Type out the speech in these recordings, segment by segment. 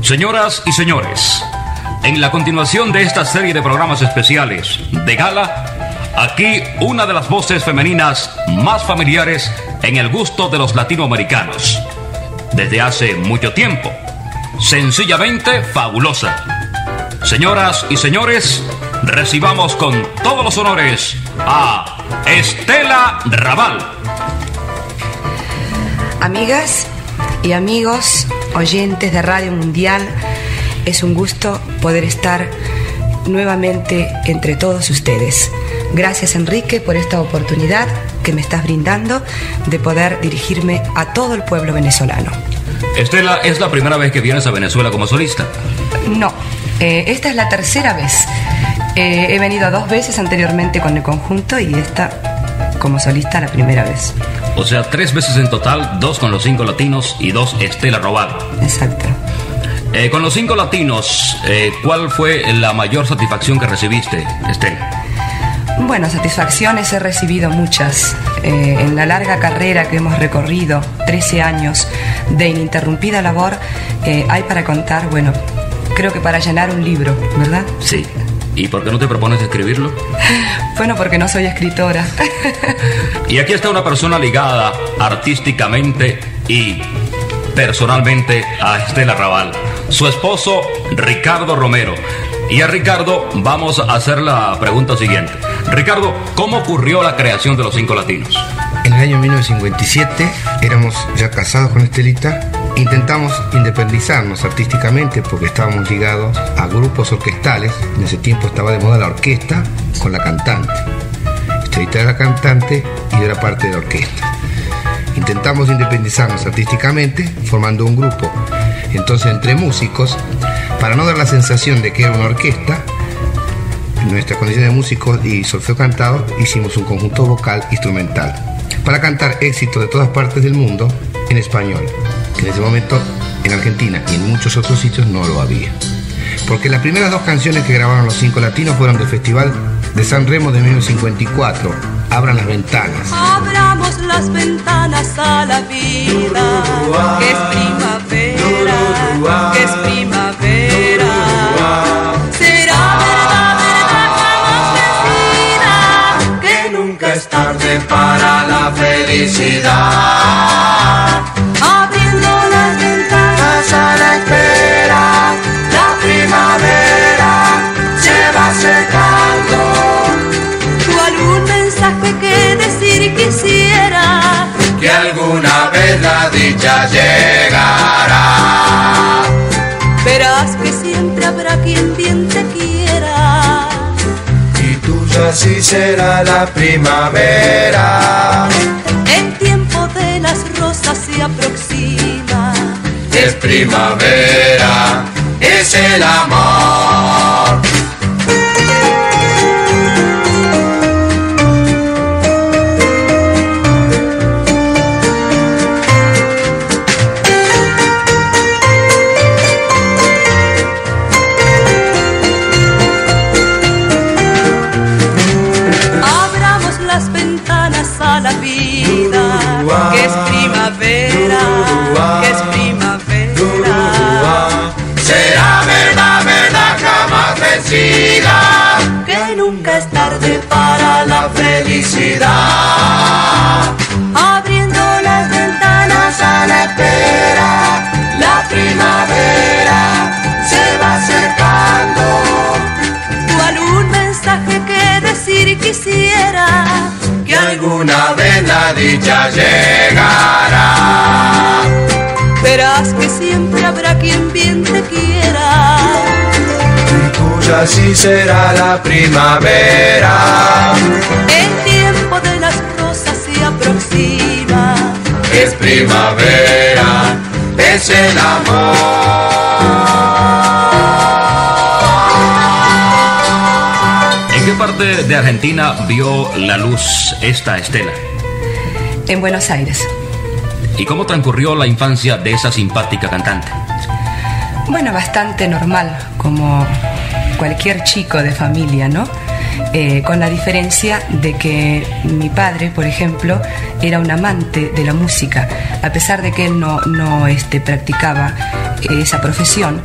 Señoras y señores, en la continuación de esta serie de programas especiales de gala, aquí una de las voces femeninas más familiares en el gusto de los latinoamericanos. Desde hace mucho tiempo, sencillamente fabulosa. Señoras y señores, recibamos con todos los honores a Estela Raval. Amigas y amigos, oyentes de Radio Mundial, es un gusto poder estar nuevamente entre todos ustedes. Gracias, Enrique, por esta oportunidad que me estás brindando de poder dirigirme a todo el pueblo venezolano. Estela, ¿es la primera vez que vienes a Venezuela como solista? No, esta es la tercera vez. He venido 2 veces anteriormente con el conjunto y esta como solista la primera vez. O sea, 3 veces en total, 2 con los 5 latinos y 2 Estela Raval. Exacto. Con los 5 latinos, ¿cuál fue la mayor satisfacción que recibiste, Estela? Bueno, satisfacciones he recibido muchas. En la larga carrera que hemos recorrido, 13 años de ininterrumpida labor, hay para contar, bueno, creo que para llenar un libro, ¿verdad? Sí. ¿Y por qué no te propones escribirlo? Bueno, porque no soy escritora. Y aquí está una persona ligada artísticamente y personalmente a Estela Raval, su esposo Ricardo Romero. Y a Ricardo vamos a hacer la pregunta siguiente. Ricardo, ¿cómo ocurrió la creación de los 5 latinos? En el año 1957 éramos ya casados con Estelita. Intentamos independizarnos artísticamente porque estábamos ligados a grupos orquestales. En ese tiempo estaba de moda la orquesta con la cantante. Estelita era la cantante y yo era parte de la orquesta. Intentamos independizarnos artísticamente formando un grupo. Entonces, entre músicos, para no dar la sensación de que era una orquesta, en nuestra condición de músicos y solfeo cantado, hicimos un conjunto vocal instrumental para cantar éxitos de todas partes del mundo en español, que en ese momento en Argentina y en muchos otros sitios no lo había. Porque las primeras 2 canciones que grabaron los 5 latinos fueron del Festival de San Remo de 1954, Abran las ventanas. Abramos las ventanas a la vida, que es primavera, que es primavera. Será verdad, verdad, jamás mentira, que nunca es tarde para la felicidad. Abriendo las ventanas a la espera, la primavera se va acercando. ¿Cuál un mensaje que decir quisiera? Que alguna vez la dicha llegará. Verás que siempre habrá quien bien te quiera. Y tuya sí será la primavera. El tiempo de las rosas se aproxima. Es primavera, es el amor. La vida, que es primavera, que es primavera. Será verdad, verdad, jamás vencida, que nunca es tarde para la felicidad. Abriendo las ventanas a la espera, la primavera se va acercando. ¿Cuál un mensaje que decir quisiera? Que alguna vez la dicha llegará. Verás que siempre habrá quien bien te quiera. Y tuya sí será la primavera. El tiempo de las rosas se aproxima. Es primavera, es el amor. ¿En qué parte de Argentina vio la luz esta Estela? En Buenos Aires. ¿Y cómo transcurrió la infancia de esa simpática cantante? Bueno, bastante normal, como cualquier chico de familia, ¿no? Con la diferencia de que mi padre, por ejemplo, era un amante de la música, a pesar de que él no practicaba esa profesión,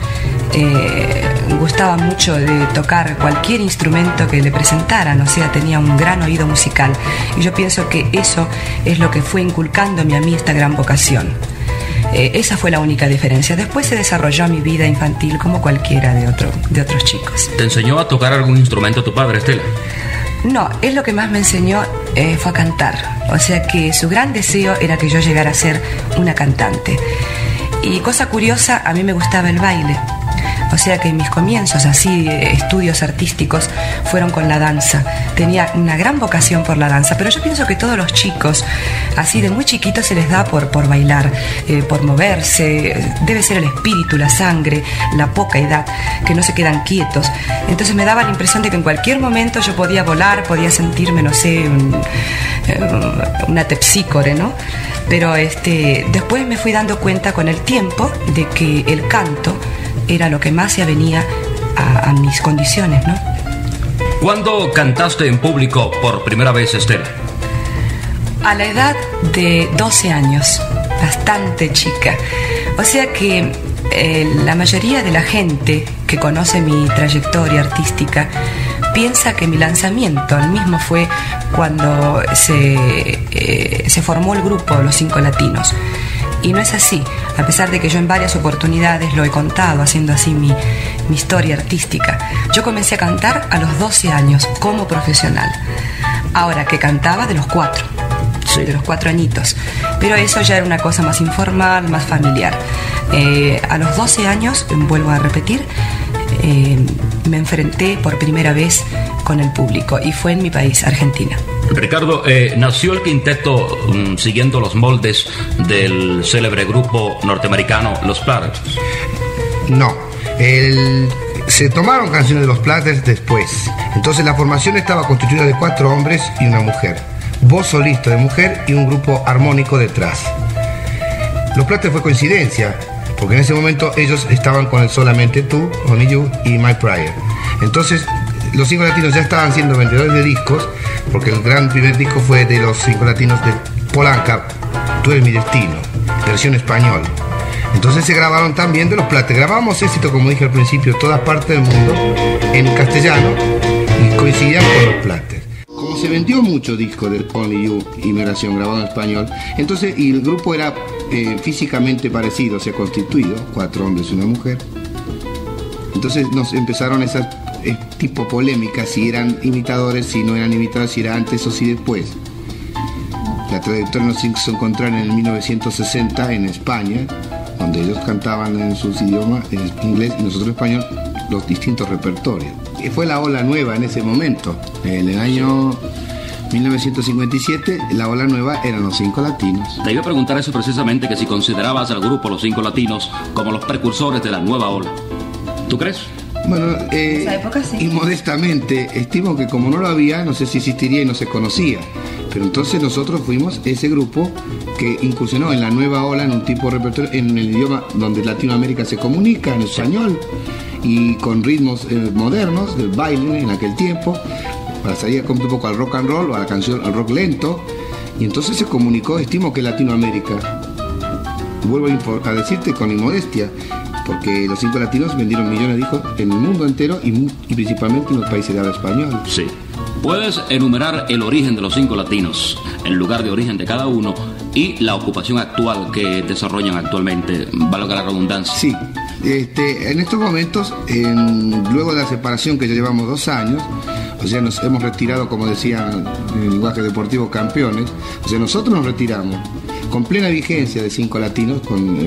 gustaba mucho de tocar cualquier instrumento que le presentaran, o sea, tenía un gran oído musical. Y yo pienso que eso es lo que fue inculcándome a mí esta gran vocación. Esa fue la única diferencia. Después se desarrolló mi vida infantil como cualquiera de otros chicos. ¿Te enseñó a tocar algún instrumento tu padre, Estela? No, él lo que más me enseñó fue a cantar. O sea que su gran deseo era que yo llegara a ser una cantante. Y cosa curiosa, a mí me gustaba el baile. O sea que mis comienzos, así, estudios artísticos, fueron con la danza. Tenía una gran vocación por la danza, pero yo pienso que todos los chicos, así de muy chiquitos, se les da por bailar, por moverse. Debe ser el espíritu, la sangre, la poca edad, que no se quedan quietos. Entonces me daba la impresión de que en cualquier momento yo podía volar, podía sentirme, no sé, una tepsícore, ¿no? Pero después me fui dando cuenta con el tiempo de que el canto era lo que más se avenía a mis condiciones, ¿no? ¿Cuándo cantaste en público por primera vez, Estela? A la edad de 12 años, bastante chica. O sea que la mayoría de la gente que conoce mi trayectoria artística piensa que mi lanzamiento al mismo fue cuando se formó el grupo Los Cinco Latinos. Y no es así, a pesar de que yo en varias oportunidades lo he contado, haciendo así mi historia artística. Yo comencé a cantar a los 12 años como profesional. Ahora que cantaba de los 4, sí, de los 4 añitos. Pero eso ya era una cosa más informal, más familiar. A los 12 años, vuelvo a repetir, me enfrenté por primera vez con el público y fue en mi país, Argentina. Ricardo, ¿nació el quinteto siguiendo los moldes del célebre grupo norteamericano Los Platters? No, se tomaron canciones de Los Platters después. Entonces la formación estaba constituida de 4 hombres y una mujer, voz solista de mujer y un grupo armónico detrás. Los Platters fue coincidencia, porque en ese momento ellos estaban con el Solamente Tú, Only You y My Prayer. Entonces Los Cinco Latinos ya estaban siendo vendedores de discos, porque el gran primer disco fue de Los Cinco Latinos de Polanca, Tú eres mi destino, versión español. Entonces se grabaron también de Los Platters. Grabamos éxito, como dije al principio, todas partes del mundo, en castellano, y coincidían con Los Platters. Como se vendió mucho disco del Only You y mi versión grabado en español, entonces, y el grupo era físicamente parecido, se ha constituido, 4 hombres y una mujer. Entonces nos empezaron esas tipo polémicas, si eran imitadores, si no eran imitadores, si era antes o si después. La trayectoria nos hizo encontrar en el 1960 en España, donde ellos cantaban en sus idiomas, en inglés y nosotros en español, los distintos repertorios. Y fue la ola nueva en ese momento. En el año 1957, la ola nueva eran Los Cinco Latinos. Te iba a preguntar eso precisamente, que si considerabas al grupo Los Cinco Latinos como los precursores de la nueva ola. ¿Tú crees? Bueno, en esa época sí. Y modestamente estimo que como no lo había, no sé si existiría y no se conocía. Pero entonces nosotros fuimos ese grupo que incursionó en la nueva ola, en un tipo de repertorio, en el idioma donde Latinoamérica se comunica, en español, y con ritmos modernos, del baile en aquel tiempo, para salir un poco al rock and roll o a la canción, al rock lento. Y entonces se comunicó, estimo que Latinoamérica. Vuelvo a decirte con inmodestia, porque Los Cinco Latinos vendieron millones de discos en el mundo entero y principalmente en los países de habla español. Sí. ¿Puedes enumerar el origen de Los Cinco Latinos, el lugar de origen de cada uno y la ocupación actual que desarrollan actualmente, valga la redundancia? Sí. En estos momentos, luego de la separación que ya llevamos 2 años, o sea, nos hemos retirado, como decían en el lenguaje deportivo, campeones. O sea, nosotros nos retiramos con plena vigencia de Cinco Latinos,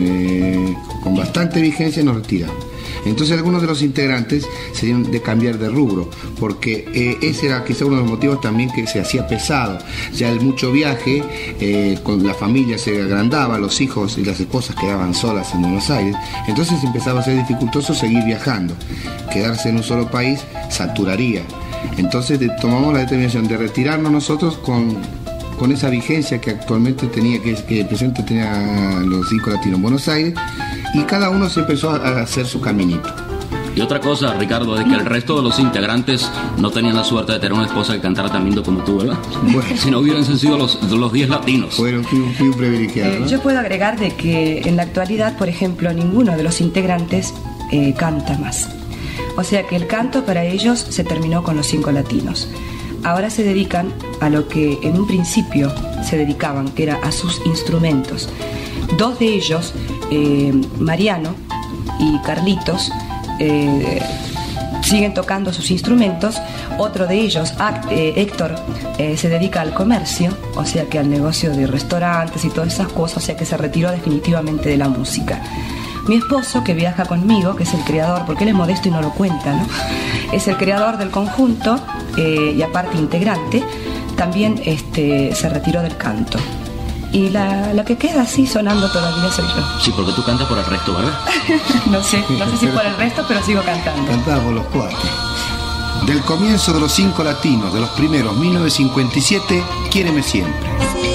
con bastante vigencia nos retiramos. Entonces algunos de los integrantes se dieron de cambiar de rubro, porque ese era quizá uno de los motivos también que se hacía pesado. Ya el mucho viaje, con la familia se agrandaba, los hijos y las esposas quedaban solas en Buenos Aires, entonces empezaba a ser dificultoso seguir viajando. Quedarse en un solo país saturaría. Entonces tomamos la determinación de retirarnos nosotros con esa vigencia que actualmente tenía, que presente tenía Los Cinco Latinos en Buenos Aires, y cada uno se empezó a hacer su caminito. Y otra cosa, Ricardo, de que el resto de los integrantes no tenían la suerte de tener una esposa que cantara tan lindo como tú, ¿verdad? Bueno. Si no hubiesen sido los 10 latinos. Fui un privilegiado, ¿no? Yo puedo agregar de que en la actualidad, por ejemplo, ninguno de los integrantes canta más. O sea que el canto para ellos se terminó con los 5 latinos. Ahora se dedican a lo que en un principio se dedicaban, que era a sus instrumentos. 2 de ellos, Mariano y Carlitos, siguen tocando sus instrumentos. Otro de ellos, Héctor, se dedica al comercio, o sea que al negocio de restaurantes y todas esas cosas, o sea que se retiró definitivamente de la música. Mi esposo, que viaja conmigo, que es el creador, porque él es modesto y no lo cuenta, ¿no? Es el creador del conjunto y aparte integrante, también se retiró del canto. Y la que queda así sonando todavía soy yo. Sí, porque tú cantas por el resto, ¿verdad? No sé si por el resto, pero sigo cantando. Cantamos los 4. Del comienzo de los 5 latinos, de los primeros, 1957, Quiéreme Siempre.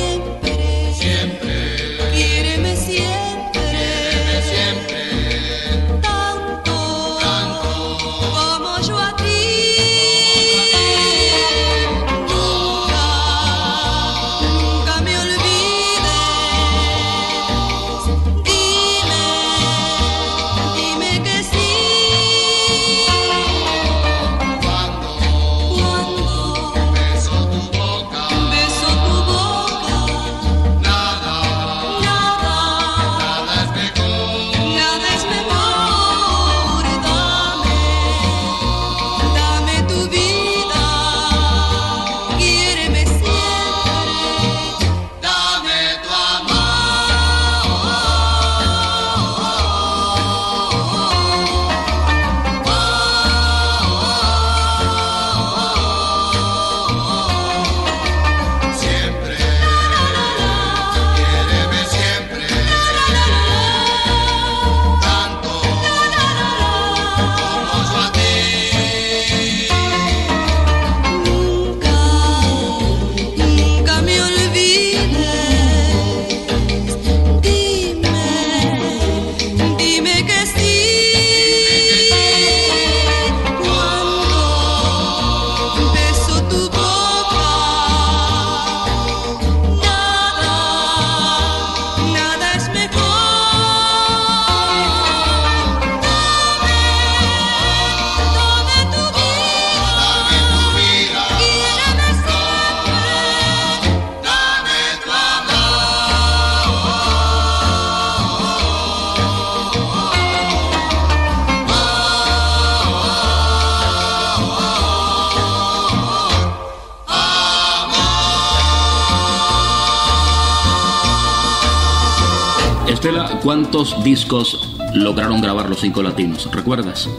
Estela, ¿cuántos discos lograron grabar los 5 latinos? ¿Recuerdas?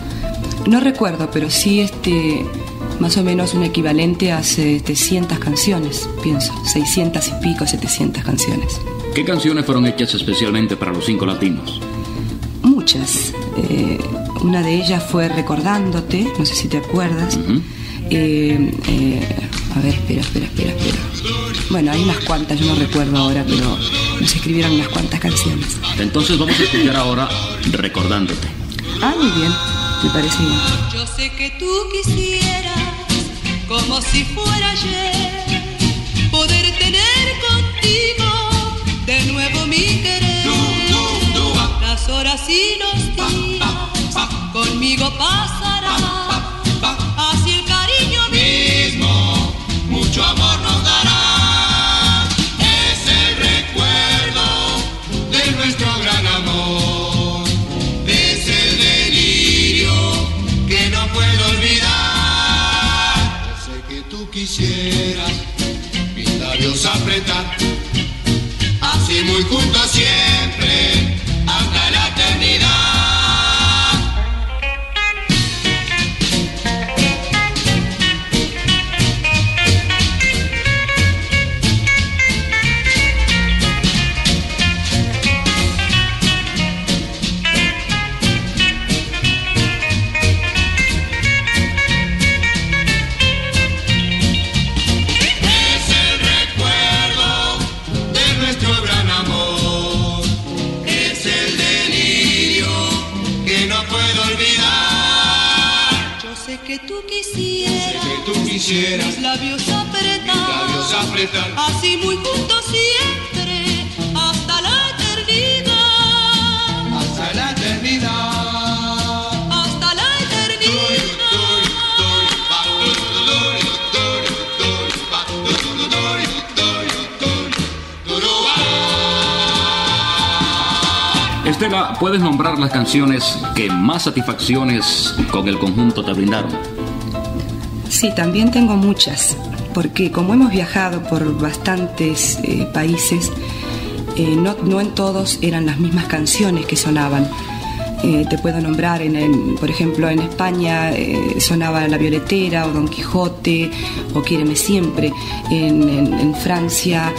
No recuerdo, pero sí más o menos un equivalente a 700 canciones, pienso, 600 y pico, 700 canciones. ¿Qué canciones fueron hechas especialmente para los 5 latinos? Muchas. Una de ellas fue Recordándote, no sé si te acuerdas. Uh-huh. A ver, espera. Bueno, hay unas cuantas, yo no recuerdo ahora, pero nos escribieron unas cuantas canciones. Entonces vamos a escuchar ahora Recordándote. Ah, muy bien, me parece bien. Yo sé que tú quisieras, como si fuera ayer, poder tener contigo de nuevo mi querer. Las horas y los días conmigo pasarán, así el cariño mismo mucho amor nos dará. Es el recuerdo de nuestro gran amor, es el delirio que no puedo olvidar. Yo sé que tú quisieras mis labios apretar, así muy juntos siempre hasta la eternidad. que tú quisieras, mis labios apretar, así muy juntos siempre, hasta la eternidad. Hasta la eternidad. Hasta la Estela, ¿puedes nombrar las canciones que más satisfacciones con el conjunto te brindaron? Sí, también tengo muchas, porque como hemos viajado por bastantes países, no en todos eran las mismas canciones que sonaban. Te puedo nombrar, por ejemplo, en España sonaba La Violetera o Don Quijote o Quiéreme Siempre. En Francia,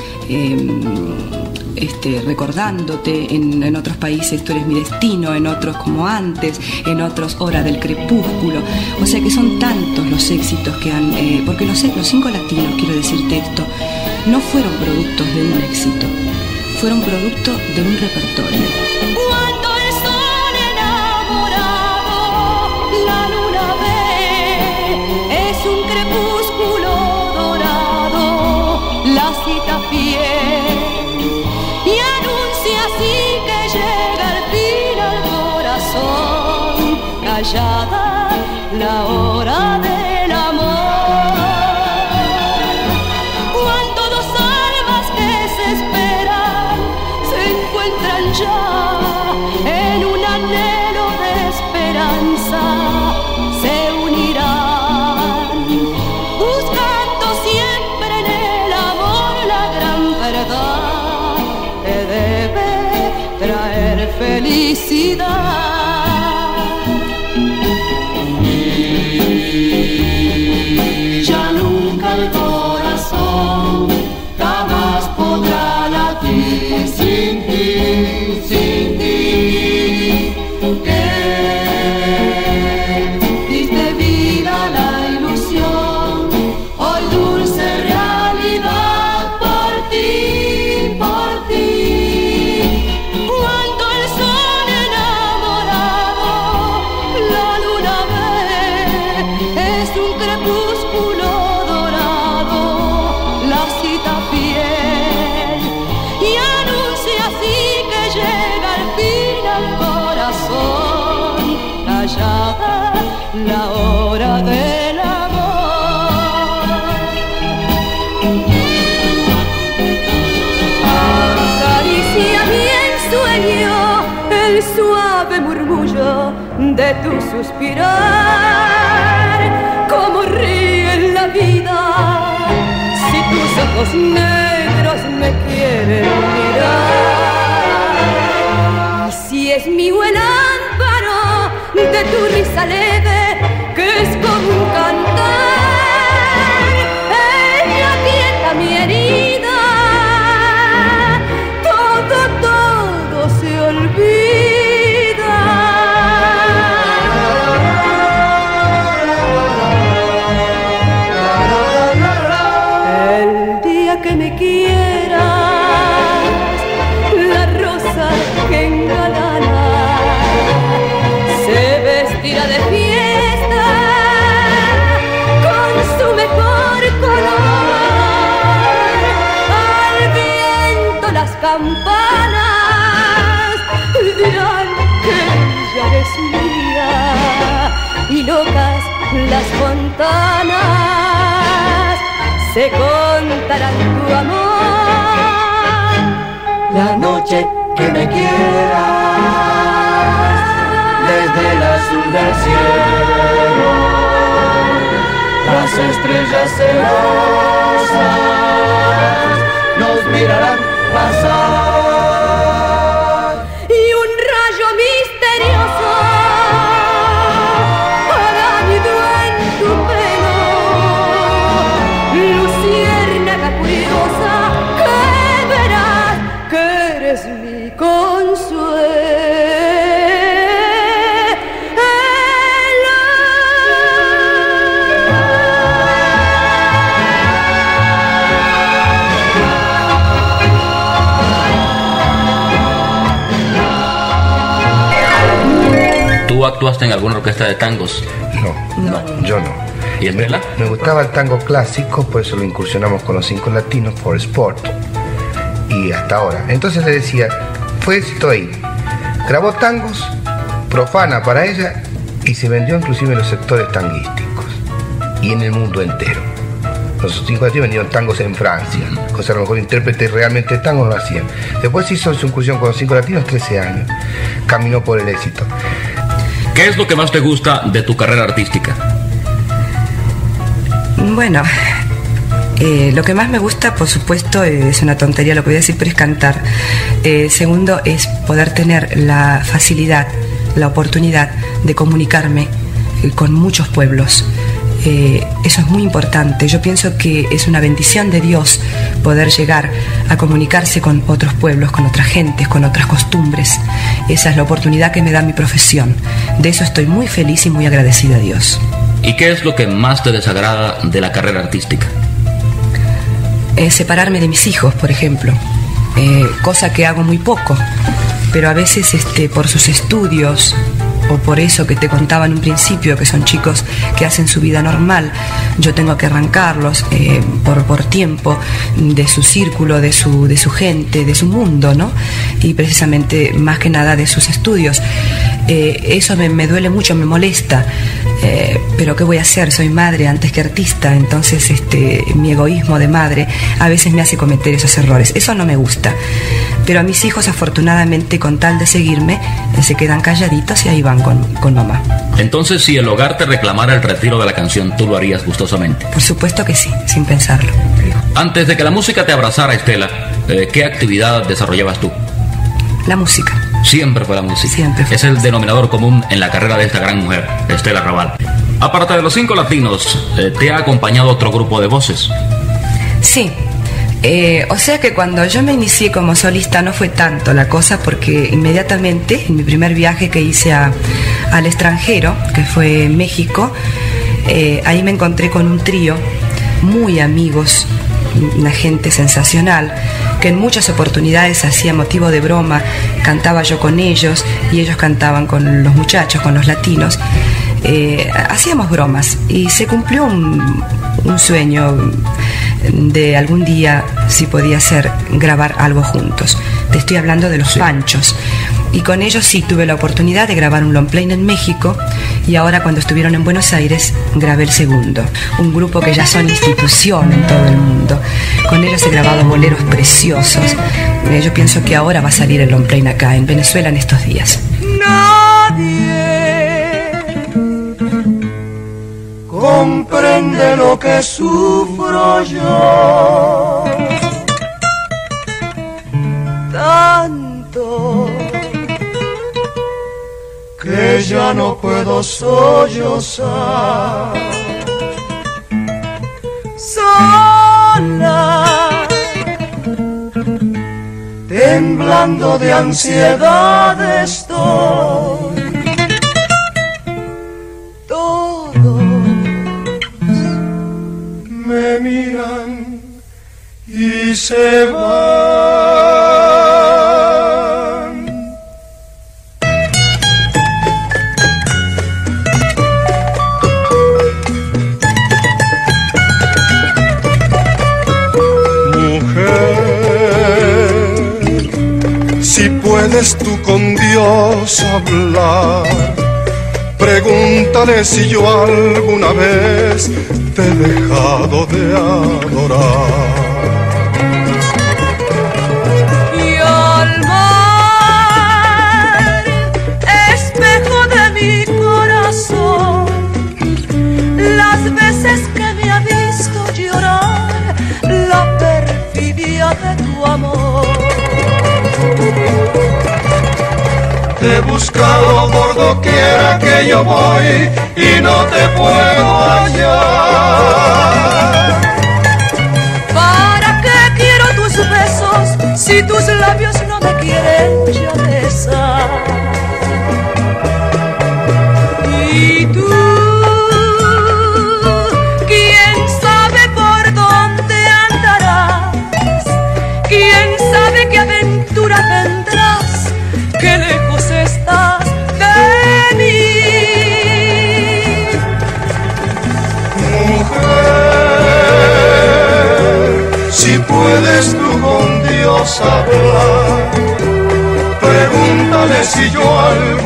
Recordándote. En otros países Tú eres mi destino, en otros Como antes, en otros Hora del crepúsculo. O sea que son tantos los éxitos que han... porque los 5 latinos, quiero decirte esto, no fueron productos de un éxito, fueron producto de un repertorio. Cuando el sol enamorado la luna ve, es un crepúsculo dorado, la cita fiel, y anuncia así que llega al fin al corazón, callada la hora del amor. Cuando dos almas que se esperan se encuentran ya en un anhelo de esperanza, se unirán, buscando siempre en el amor la gran verdad que debe traer felicidad. Ya nunca el corazón jamás podrá latir sin ti, sin ti, que diste vida a la ilusión, hoy dulce realidad por ti, por ti. Cuando el sol enamorado la luna ve, es un crepúsculo dorado, la cita fiel, y anuncia así que llega al fin al corazón, callada la hora del amor. Acaricia mi ensueño el suave murmullo de tu suspirar, como ríe la vida si tus ojos negros me quieren mirar. Y si es mío el amparo de tu risa leve, que es como un cantar, ella quieta mi herida, todo se olvida. El día que me quieras, la rosa que engalana se vestirá de fiesta con su mejor color. Al viento las campanas dirán que ella es mía, y locas las fontanas se contarán tu amor. La noche que me quieras, desde el azul del cielo, las estrellas celosas nos mirarán pasar. Y un rayo misterioso hará nido en tu pelo, luciérnaga curiosa, que verás que eres mi consuelo. ¿Tú actuaste en alguna orquesta de tangos? No, yo no. ¿Y Estela? Me gustaba el tango clásico, por eso lo incursionamos con los 5 latinos por Sport. Y hasta ahora. Entonces le decía, fue éxito ahí. Grabó tangos, profana para ella, y se vendió inclusive en los sectores tanguísticos. Y en el mundo entero. Los 5 latinos vendieron tangos en Francia. O sea, a lo mejor intérpretes realmente de tangos no lo hacían. Después hizo su incursión con los 5 latinos 13 años. Caminó por el éxito. ¿Qué es lo que más te gusta de tu carrera artística? Bueno, lo que más me gusta, por supuesto, es una tontería lo que voy a decir, pero es cantar. Segundo, es poder tener la facilidad, la oportunidad de comunicarme con muchos pueblos. Eso es muy importante. Yo pienso que es una bendición de Dios poder llegar a comunicarse con otros pueblos, con otras gentes, con otras costumbres. Esa es la oportunidad que me da mi profesión. De eso estoy muy feliz y muy agradecida a Dios. ¿Y qué es lo que más te desagrada de la carrera artística? Separarme de mis hijos, por ejemplo. Cosa que hago muy poco, pero a veces por sus estudios o por eso que te contaba en un principio, que son chicos que hacen su vida normal, yo tengo que arrancarlos por tiempo de su círculo, de su gente, de su mundo, ¿no? Y precisamente más que nada de sus estudios. Eso me duele mucho, me molesta, pero ¿qué voy a hacer? Soy madre antes que artista, entonces mi egoísmo de madre a veces me hace cometer esos errores. Eso no me gusta, pero a mis hijos afortunadamente, con tal de seguirme, se quedan calladitos y ahí van con mamá. Entonces, si el hogar te reclamara el retiro de la canción, ¿tú lo harías gustosamente? Por supuesto que sí, sin pensarlo. Antes de que la música te abrazara, Estela, ¿qué actividad desarrollabas tú? La música. Siempre fue la música. Siempre fue. Es el denominador común en la carrera de esta gran mujer, Estela Raval. Aparte de los 5 latinos, ¿te ha acompañado otro grupo de voces? Sí. O sea que cuando yo me inicié como solista no fue tanto la cosa, porque inmediatamente en mi primer viaje que hice al extranjero, que fue México, ahí me encontré con un trío, muy amigos, una gente sensacional, que en muchas oportunidades hacía motivo de broma, cantaba yo con ellos y ellos cantaban con los muchachos, con los latinos. Hacíamos bromas y se cumplió un sueño de algún día, si podía ser, grabar algo juntos. Te estoy hablando de los Panchos. Y con ellos sí tuve la oportunidad de grabar un long play en México, y ahora cuando estuvieron en Buenos Aires grabé el segundo. Un grupo que ya son institución en todo el mundo. Con ellos he grabado boleros preciosos. Yo pienso que ahora va a salir el long play acá en Venezuela en estos días. Nadie comprende lo que sufro yo, tanto que ya no puedo sollozar. Sola, temblando de ansiedad estoy. Todos me miran y se van. Si puedes tú con Dios hablar, pregúntale si yo alguna vez te he dejado de adorar. Y al mar, espejo de mi corazón, las veces que me ha visto llorar la perfidia de tu amor. Te he buscado por doquiera que yo voy y no te puedo hallar. ¿Para qué quiero tus besos si tus labios no me quieren ya besar? Y tú, ¿quién sabe por dónde andarás? ¿Quién sabe qué aventura tendrás? Qué lejos estás de mí.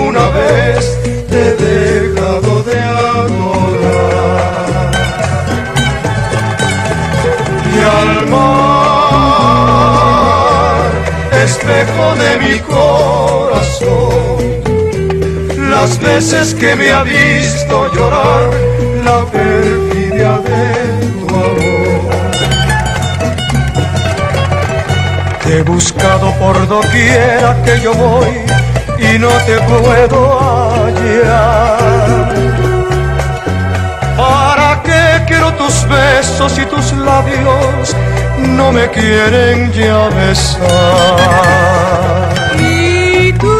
alguna vez te he dejado de adorar. Y al mar, espejo de mi corazón, las veces que me ha visto llorar la perfidia de tu amor. Te he buscado por doquiera que yo voy y no te puedo hallar. ¿Para qué quiero tus besos y tus labios no me quieren ya besar? Y tú,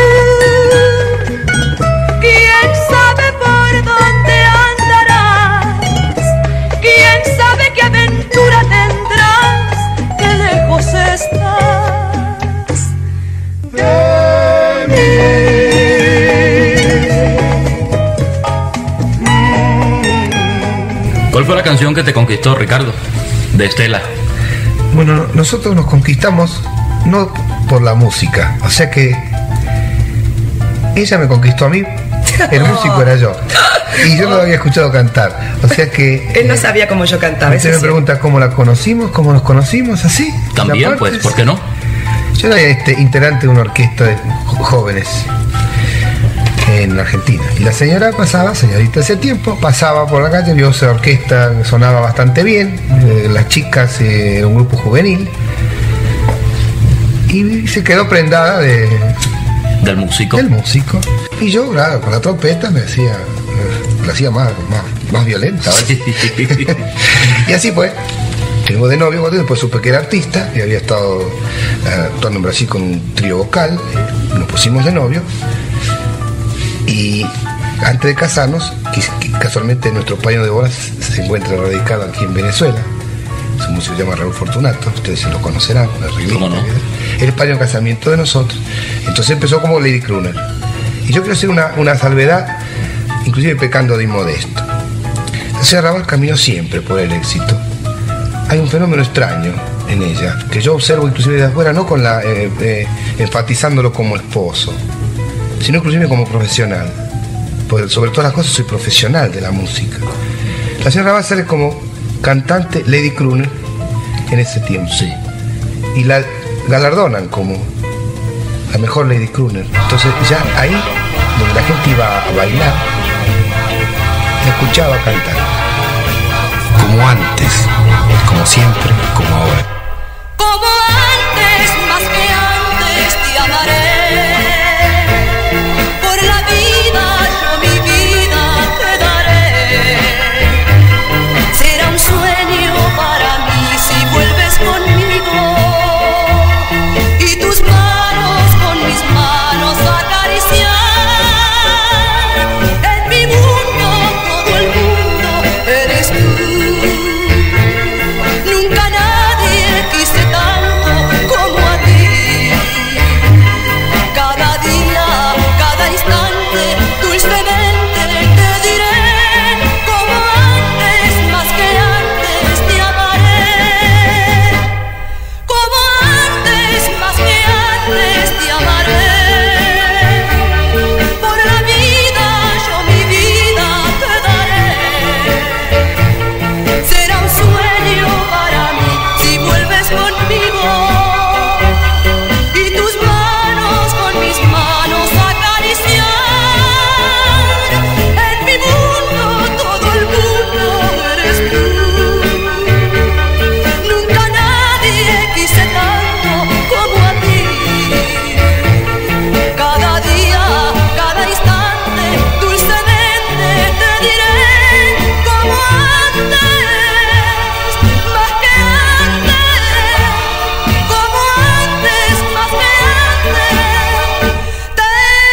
¿quién sabe por dónde andarás? ¿Quién sabe qué aventura tendrás? ¿Qué lejos estás de mí? ¿Cuál fue la canción que te conquistó, Ricardo? De Estela. Bueno, nosotros nos conquistamos no por la música, o sea que ella me conquistó a mí, el músico era yo, y yo no lo había escuchado cantar, o sea que... Él no sabía cómo yo cantaba. Usted me pregunta cómo la conocimos, cómo nos conocimos, así. También, pues, ¿por qué no? Yo era integrante de una orquesta de jóvenes en Argentina, y la señora pasaba, señorita hace tiempo, pasaba por la calle, vio esa orquesta, sonaba bastante bien, las chicas, era un grupo juvenil, y se quedó prendada del músico. Y yo, claro, con la trompeta la hacía más violenta. Y así fue. Tengo de novio, después supe que era artista y había estado actuando en Brasil con un trío vocal. Nos pusimos de novio y antes de casarnos, casualmente nuestro paño de bodas se encuentra radicado aquí en Venezuela. Su músico se llama Raúl Fortunato, ustedes se lo conocerán, ¿Cómo no? El paño de casamiento de nosotros. Entonces empezó como Lady Crooner. Y yo quiero hacer una salvedad, inclusive pecando de inmodesto. La señora Raval caminó siempre por el éxito. Hay un fenómeno extraño en ella, que yo observo inclusive de afuera, no con enfatizándolo como esposo, sino inclusive como profesional. Porque sobre todas las cosas soy profesional de la música. La señora Raval sale como cantante Lady Crooner en ese tiempo. Sí. Y la galardonan como la mejor Lady Crooner. Entonces ya ahí, donde la gente iba a bailar, la escuchaba cantar. Como antes, como siempre, como ahora. Como antes, más que antes te amaré. Por la vida yo mi vida te daré. Será un sueño para mí si vuelves conmigo y tus manos con mis manos acariciar. En mi mundo, todo el mundo eres tú. Nunca nadie quise tanto como a ti. Cada día, cada instante, dulcemente te diré. Como antes, más que antes te amaré. Como antes, más que antes te amaré. Por la vida, yo mi vida te daré. Será un sueño para mí si vuelves conmigo y tus manos con mis manos acariciar. En mi mundo, todo el mundo eres tú. Nunca nadie quise tanto como a ti. Cada día, cada instante, dulcemente te diré. Como antes, más que antes. Como antes, más que antes, te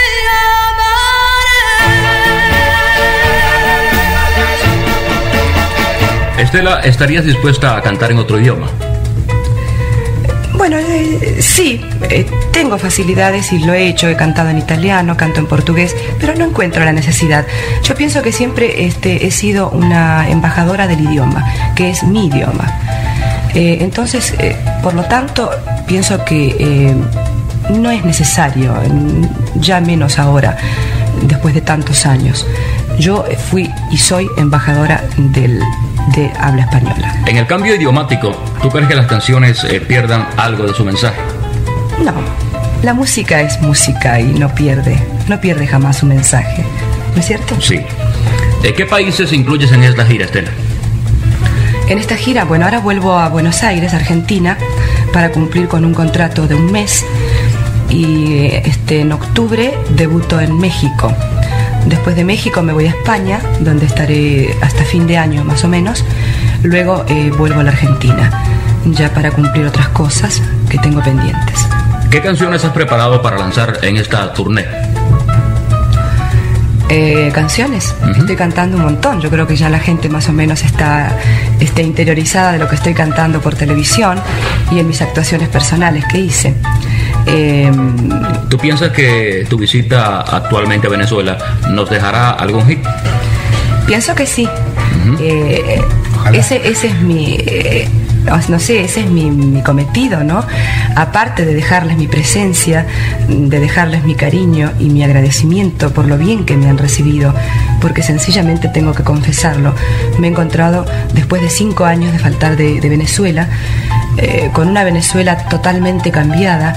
amaré. Estela, ¿estarías dispuesta a cantar en otro idioma? Bueno, sí, tengo facilidades y lo he hecho, he cantado en italiano, canto en portugués, pero no encuentro la necesidad. Yo pienso que siempre he sido una embajadora del idioma, que es mi idioma. Entonces, por lo tanto, pienso que no es necesario, ya menos ahora, después de tantos años. Yo fui y soy embajadora de habla española. En el cambio idiomático, ¿tú crees que las canciones pierdan algo de su mensaje? No, la música es música y no pierde jamás su mensaje, ¿no es cierto? Sí. ¿Qué países incluyes en esta gira, Estela? En esta gira, bueno, ahora vuelvo a Buenos Aires, Argentina, para cumplir con un contrato de un mes y en octubre debuto en México. Después de México me voy a España, donde estaré hasta fin de año más o menos. Luego vuelvo a la Argentina, ya para cumplir otras cosas que tengo pendientes. ¿Qué canciones has preparado para lanzar en esta tournée? Canciones. Estoy cantando un montón. Yo creo que ya la gente más o menos está interiorizada de lo que estoy cantando por televisión y en mis actuaciones personales que hice. ¿Tú piensas que tu visita actualmente a Venezuela nos dejará algún hit? Pienso que sí. Ese es mi... no sé, ese es mi cometido, ¿no? Aparte de dejarles mi presencia, de dejarles mi cariño y mi agradecimiento por lo bien que me han recibido, porque sencillamente tengo que confesarlo, me he encontrado después de 5 años de faltar de Venezuela, con una Venezuela totalmente cambiada,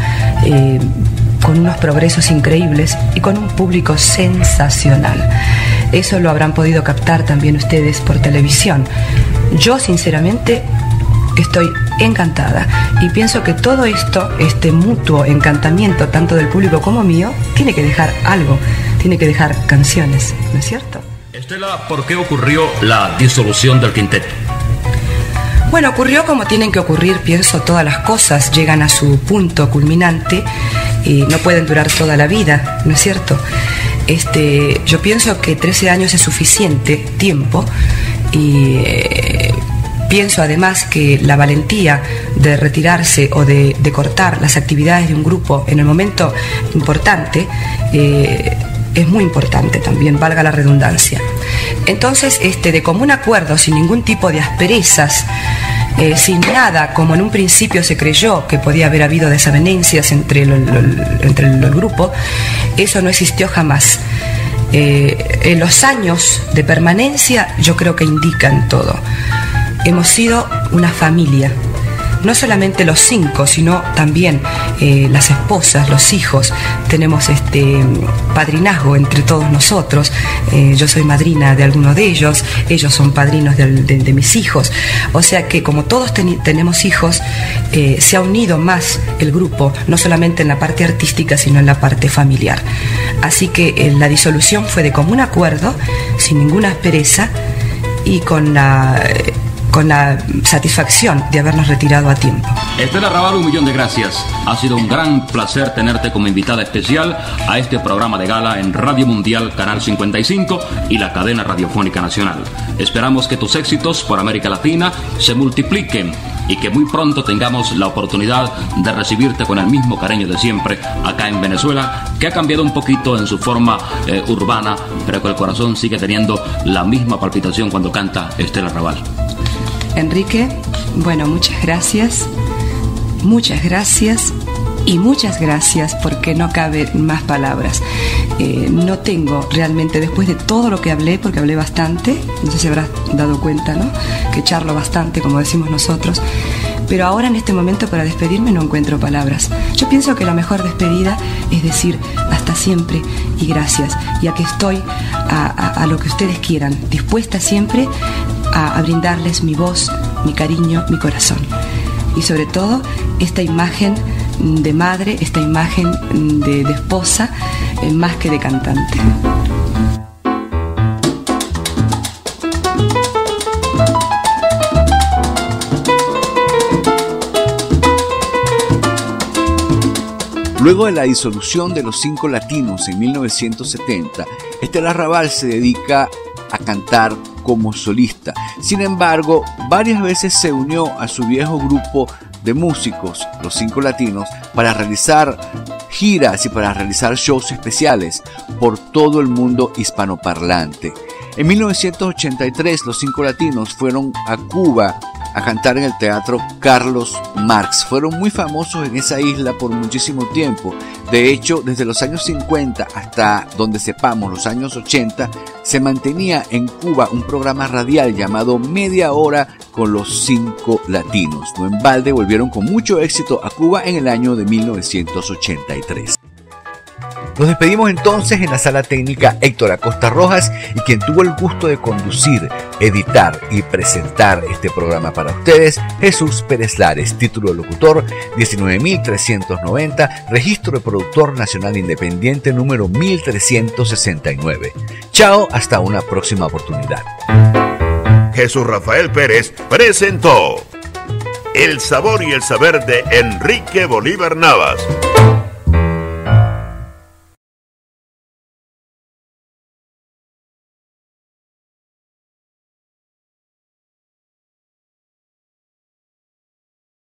con unos progresos increíbles y con un público sensacional. Eso lo habrán podido captar también ustedes por televisión. Yo sinceramente estoy encantada y pienso que todo esto, este mutuo encantamiento tanto del público como mío, tiene que dejar algo, tiene que dejar canciones, ¿no es cierto? Estela, ¿por qué ocurrió la disolución del quinteto? Bueno, ocurrió como tienen que ocurrir, pienso, todas las cosas llegan a su punto culminante y no pueden durar toda la vida, ¿no es cierto? Yo pienso que 13 años es suficiente tiempo y pienso además que la valentía de retirarse o de cortar las actividades de un grupo en el momento importante es muy importante también, valga la redundancia. Entonces, de común acuerdo, sin ningún tipo de asperezas, sin nada, como en un principio se creyó que podía haber habido desavenencias entre el grupo, eso no existió jamás. Los años de permanencia yo creo que indican todo. Hemos sido una familia, no solamente los 5, sino también las esposas, los hijos. Tenemos padrinazgo entre todos nosotros. Yo soy madrina de alguno de ellos, ellos son padrinos de mis hijos. O sea que como todos tenemos hijos, se ha unido más el grupo, no solamente en la parte artística, sino en la parte familiar. Así que la disolución fue de común acuerdo, sin ninguna aspereza y con la satisfacción de habernos retirado a tiempo. Estela Raval, 1.000.000 de gracias. Ha sido un gran placer tenerte como invitada especial a este programa de gala en Radio Mundial Canal 55 y la cadena radiofónica nacional. Esperamos que tus éxitos por América Latina se multipliquen y que muy pronto tengamos la oportunidad de recibirte con el mismo cariño de siempre acá en Venezuela, que ha cambiado un poquito en su forma urbana, pero que el corazón sigue teniendo la misma palpitación cuando canta Estela Raval. Enrique, bueno, muchas gracias y muchas gracias porque no caben más palabras. No tengo realmente, después de todo lo que hablé, porque hablé bastante, no sé si habrás dado cuenta, ¿no? Que charlo bastante, como decimos nosotros, pero ahora en este momento para despedirme no encuentro palabras. Yo pienso que la mejor despedida es decir hasta siempre y gracias, y aquí estoy a lo que ustedes quieran, dispuesta siempre a brindarles mi voz, mi cariño, mi corazón. Y sobre todo, esta imagen de madre, esta imagen de esposa, más que de cantante. Luego de la disolución de los 5 Latinos en 1970, Estela Raval se dedica a cantar como solista. Sin embargo, varias veces se unió a su viejo grupo de músicos, los 5 Latinos, para realizar giras y para realizar shows especiales por todo el mundo hispanoparlante. En 1983, los 5 Latinos fueron a Cuba a cantar en el Teatro Carlos Marx. Fueron muy famosos en esa isla por muchísimo tiempo. De hecho, desde los años 50 hasta donde sepamos los años 80, se mantenía en Cuba un programa radial llamado Media Hora con los 5 latinos. No en balde volvieron con mucho éxito a Cuba en el año de 1983. Nos despedimos entonces en la sala técnica Héctor Acosta Rojas y quien tuvo el gusto de conducir, editar y presentar este programa para ustedes, Jesús Pérez Lares, título de locutor 19.390, registro de productor nacional independiente número 1369. Chao, hasta una próxima oportunidad. Jesús Rafael Pérez presentó El sabor y el saber de Enrique Bolívar Navas.